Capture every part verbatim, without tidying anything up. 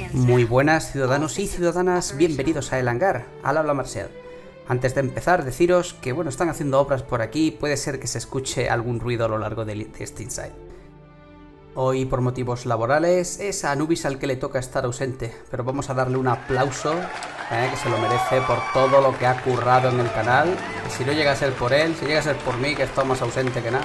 Muy buenas ciudadanos y ciudadanas, bienvenidos a El Hangar, al habla Marcial. Antes de empezar, deciros que bueno, están haciendo obras por aquí, puede ser que se escuche algún ruido a lo largo de, de este inside. Hoy, por motivos laborales, es a Anubis al que le toca estar ausente, pero vamos a darle un aplauso, eh, que se lo merece por todo lo que ha currado en el canal. Y si no llega a ser por él, si llega a ser por mí, que estoy más ausente que nada.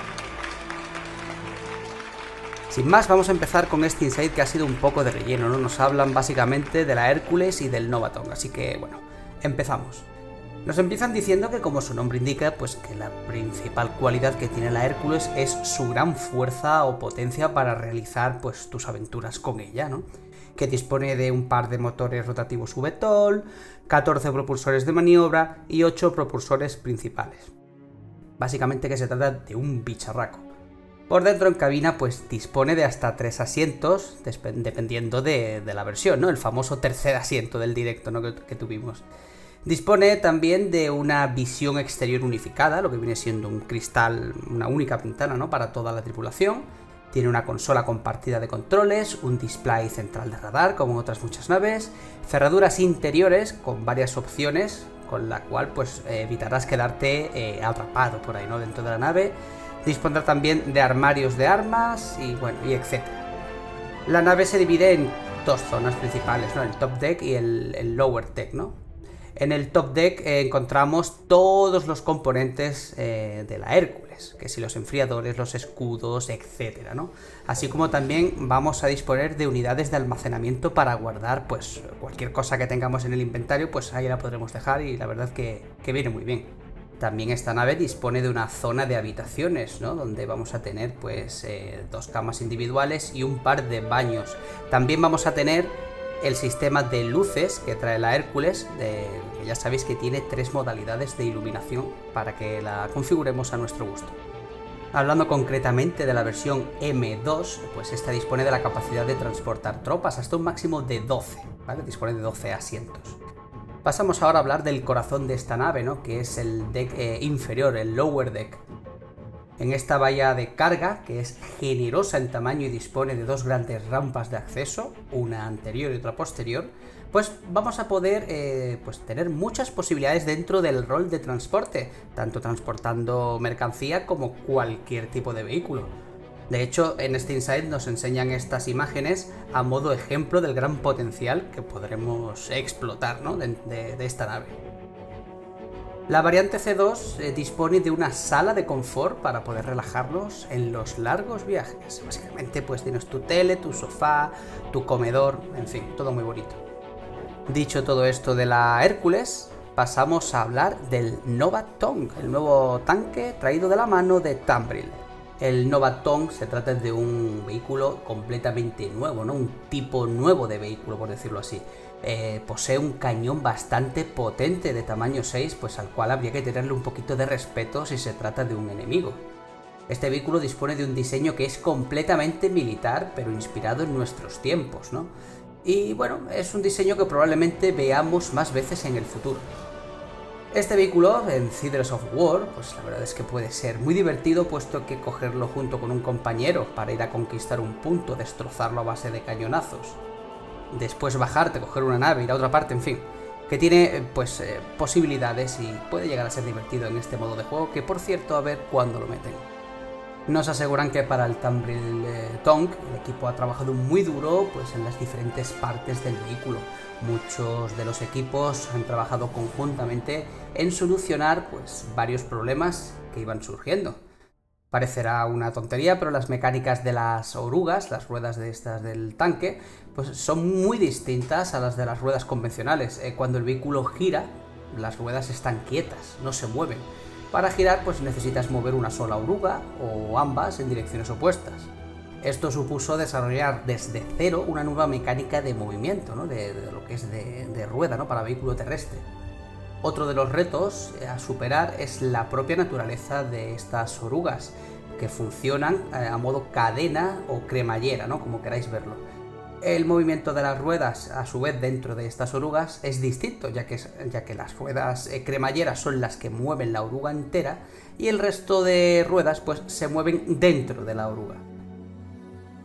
Sin más, vamos a empezar con este inside que ha sido un poco de relleno, ¿no? Nos hablan básicamente de la Hércules y del Novatong, así que bueno, empezamos. Nos empiezan diciendo que, como su nombre indica, pues que la principal cualidad que tiene la Hércules es su gran fuerza o potencia para realizar pues tus aventuras con ella, ¿no? Que dispone de un par de motores rotativos V TOL, catorce propulsores de maniobra y ocho propulsores principales. Básicamente que se trata de un bicharraco. Por dentro en cabina pues dispone de hasta tres asientos, dependiendo de, de la versión, ¿no? El famoso tercer asiento del directo, ¿no? que, que tuvimos. Dispone también de una visión exterior unificada, lo que viene siendo un cristal, una única ventana, ¿no? Para toda la tripulación. Tiene una consola compartida de controles, un display central de radar, como en otras muchas naves, cerraduras interiores con varias opciones, con la cual pues evitarás quedarte eh, atrapado por ahí, ¿no? Dentro de la nave. Dispondrá también de armarios de armas y bueno, y etcétera. La nave se divide en dos zonas principales, ¿no? El top deck y el, el lower deck, ¿no? En el top deck eh, encontramos todos los componentes eh, de la Hércules, que si los enfriadores, los escudos, etcétera, ¿no? Así como también vamos a disponer de unidades de almacenamiento para guardar pues cualquier cosa que tengamos en el inventario, pues ahí la podremos dejar y la verdad que, que viene muy bien. También esta nave dispone de una zona de habitaciones, ¿no? Donde vamos a tener pues eh, dos camas individuales y un par de baños. También vamos a tener el sistema de luces que trae la Hércules, de, que ya sabéis que tiene tres modalidades de iluminación para que la configuremos a nuestro gusto. Hablando concretamente de la versión M dos, pues esta dispone de la capacidad de transportar tropas hasta un máximo de doce, ¿vale? Dispone de doce asientos. Pasamos ahora a hablar del corazón de esta nave, ¿no? Que es el deck eh, inferior, el lower deck. En esta bahía de carga, que es generosa en tamaño y dispone de dos grandes rampas de acceso, una anterior y otra posterior, pues vamos a poder eh, pues tener muchas posibilidades dentro del rol de transporte, tanto transportando mercancía como cualquier tipo de vehículo. De hecho, en este inside nos enseñan estas imágenes a modo ejemplo del gran potencial que podremos explotar, ¿no? de, de, de esta nave. La variante C dos eh, dispone de una sala de confort para poder relajarnos en los largos viajes. Básicamente pues tienes tu tele, tu sofá, tu comedor, en fin, todo muy bonito. Dicho todo esto de la Hércules, pasamos a hablar del Novatong, el nuevo tanque traído de la mano de Tambril. El Novatong se trata de un vehículo completamente nuevo, ¿no? Un tipo nuevo de vehículo, por decirlo así. Eh, posee un cañón bastante potente de tamaño seis, pues al cual habría que tenerle un poquito de respeto si se trata de un enemigo. Este vehículo dispone de un diseño que es completamente militar, pero inspirado en nuestros tiempos, ¿no? Y bueno, es un diseño que probablemente veamos más veces en el futuro. Este vehículo, en Theatres of War, pues la verdad es que puede ser muy divertido, puesto que cogerlo junto con un compañero para ir a conquistar un punto, destrozarlo a base de cañonazos, después bajarte, coger una nave, ir a otra parte, en fin, que tiene pues eh, posibilidades y puede llegar a ser divertido en este modo de juego, que por cierto a ver cuándo lo meten. Nos aseguran que para el Tambril eh, Tong el equipo ha trabajado muy duro pues en las diferentes partes del vehículo. Muchos de los equipos han trabajado conjuntamente en solucionar pues varios problemas que iban surgiendo. Parecerá una tontería, pero las mecánicas de las orugas, las ruedas de estas del tanque, pues son muy distintas a las de las ruedas convencionales. Eh, cuando el vehículo gira, las ruedas están quietas, no se mueven. Para girar, pues necesitas mover una sola oruga o ambas en direcciones opuestas. Esto supuso desarrollar desde cero una nueva mecánica de movimiento, ¿no? de, de lo que es de, de rueda, ¿no? Para vehículo terrestre. Otro de los retos a superar es la propia naturaleza de estas orugas, que funcionan a modo cadena o cremallera, ¿no? Como queráis verlo. El movimiento de las ruedas, a su vez, dentro de estas orugas es distinto, ya que, ya que las ruedas cremalleras son las que mueven la oruga entera y el resto de ruedas pues se mueven dentro de la oruga.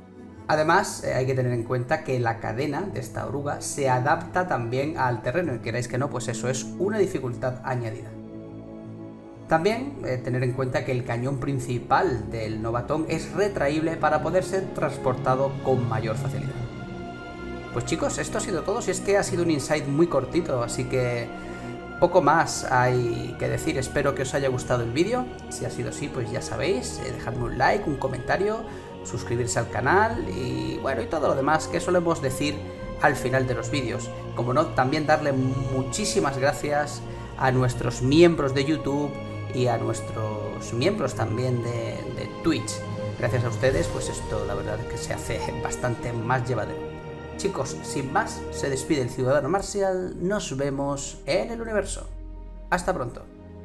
Además, eh, hay que tener en cuenta que la cadena de esta oruga se adapta también al terreno, y queráis que no, pues eso es una dificultad añadida. También eh, tener en cuenta que el cañón principal del Novatón es retraíble para poder ser transportado con mayor facilidad. Pues chicos, esto ha sido todo. Si es que ha sido un insight muy cortito, así que poco más hay que decir. Espero que os haya gustado el vídeo. Si ha sido así, pues ya sabéis, eh, dejadme un like, un comentario, suscribirse al canal y bueno, y todo lo demás que solemos decir al final de los vídeos. Como no, también darle muchísimas gracias a nuestros miembros de YouTube y a nuestros miembros también de, de Twitch. Gracias a ustedes, pues esto la verdad es que se hace bastante más llevadero. Chicos, sin más, se despide el Ciudadano Marcial. Nos vemos en el universo. Hasta pronto.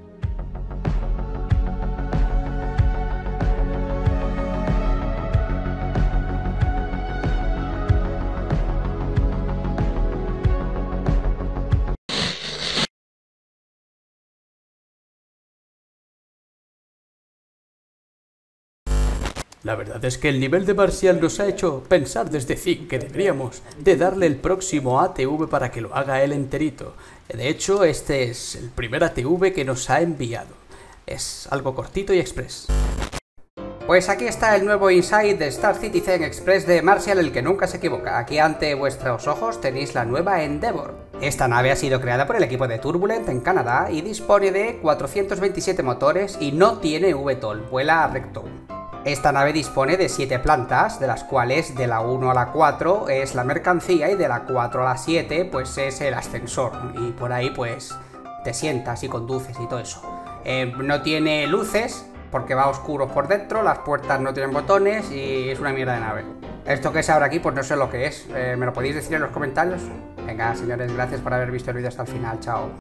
La verdad es que el nivel de Marcial nos ha hecho pensar desde Zinc que deberíamos de darle el próximo A T V para que lo haga él enterito. De hecho, este es el primer A T V que nos ha enviado. Es algo cortito y express. Pues aquí está el nuevo Insight de Star Citizen Express de Marcial, el que nunca se equivoca. Aquí ante vuestros ojos tenéis la nueva Endeavour. Esta nave ha sido creada por el equipo de Turbulent en Canadá y dispone de cuatrocientos veintisiete motores y no tiene V TOL, vuela recto. Esta nave dispone de siete plantas, de las cuales de la uno a la cuatro es la mercancía y de la cuatro a la siete pues es el ascensor. Y por ahí pues te sientas y conduces y todo eso. Eh, no tiene luces porque va oscuro por dentro, las puertas no tienen botones y es una mierda de nave. Esto que es ahora aquí pues no sé lo que es. Eh, ¿Me lo podéis decir en los comentarios? Venga, señores, gracias por haber visto el vídeo hasta el final. Chao.